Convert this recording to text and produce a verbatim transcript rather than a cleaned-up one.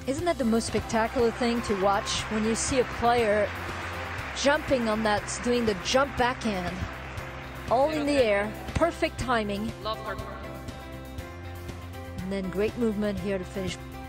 Isn't that the most spectacular thing to watch when you see a player jumping on that, doing the jump backhand, all in the air, perfect timing. Love her. And then great movement here to finish.